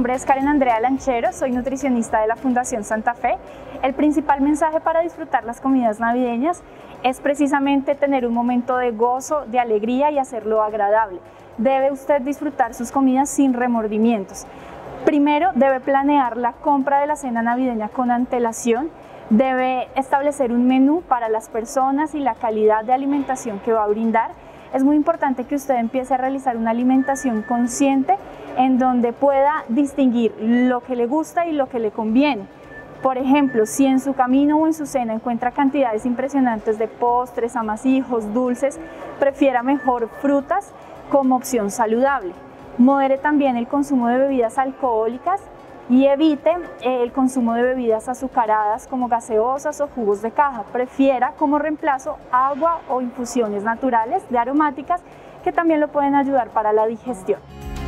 nombre es Karen Andrea Lanchero, soy nutricionista de la Fundación Santa Fe. El principal mensaje para disfrutar las comidas navideñas es precisamente tener un momento de gozo, de alegría y hacerlo agradable. Debe usted disfrutar sus comidas sin remordimientos. Primero, debe planear la compra de la cena navideña con antelación. Debe establecer un menú para las personas y la calidad de alimentación que va a brindar. Es muy importante que usted empiece a realizar una alimentación consciente en donde pueda distinguir lo que le gusta y lo que le conviene. Por ejemplo, si en su camino o en su cena encuentra cantidades impresionantes de postres, amasijos, dulces, prefiera mejor frutas como opción saludable. Modere también el consumo de bebidas alcohólicas y evite el consumo de bebidas azucaradas como gaseosas o jugos de caja. Prefiera como reemplazo agua o infusiones naturales de aromáticas que también lo pueden ayudar para la digestión.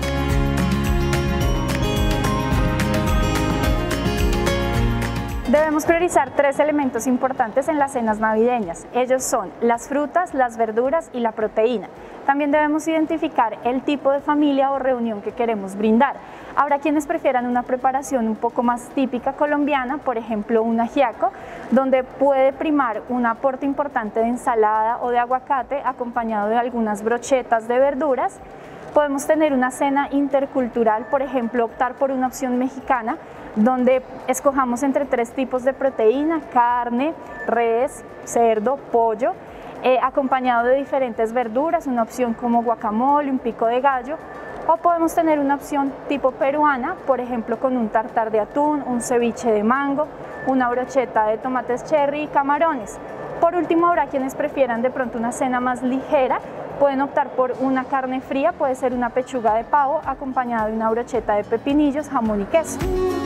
Debemos priorizar 3 elementos importantes en las cenas navideñas. Ellos son las frutas, las verduras y la proteína. También debemos identificar el tipo de familia o reunión que queremos brindar. Habrá quienes prefieran una preparación un poco más típica colombiana, por ejemplo un ajiaco, donde puede primar un aporte importante de ensalada o de aguacate acompañado de algunas brochetas de verduras. Podemos tener una cena intercultural, por ejemplo optar por una opción mexicana, donde escojamos entre 3 tipos de proteína: carne, res, cerdo, pollo, acompañado de diferentes verduras, una opción como guacamole, un pico de gallo, o podemos tener una opción tipo peruana, por ejemplo con un tartar de atún, un ceviche de mango, una brocheta de tomates cherry y camarones. Por último, habrá quienes prefieran de pronto una cena más ligera, pueden optar por una carne fría, puede ser una pechuga de pavo acompañada de una brocheta de pepinillos, jamón y queso.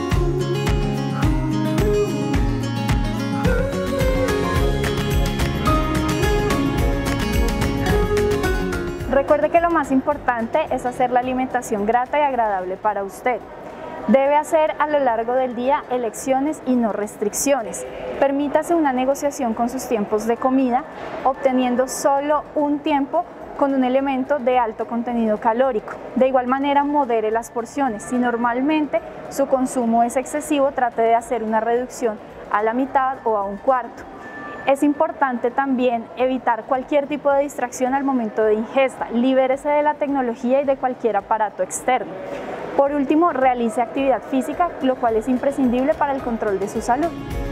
Recuerde que lo más importante es hacer la alimentación grata y agradable para usted. Debe hacer a lo largo del día elecciones y no restricciones. Permítase una negociación con sus tiempos de comida, obteniendo solo un tiempo con un elemento de alto contenido calórico. De igual manera, modere las porciones. Si normalmente su consumo es excesivo, trate de hacer una reducción a la mitad o a un cuarto. Es importante también evitar cualquier tipo de distracción al momento de ingesta. Libérese de la tecnología y de cualquier aparato externo. Por último, realice actividad física, lo cual es imprescindible para el control de su salud.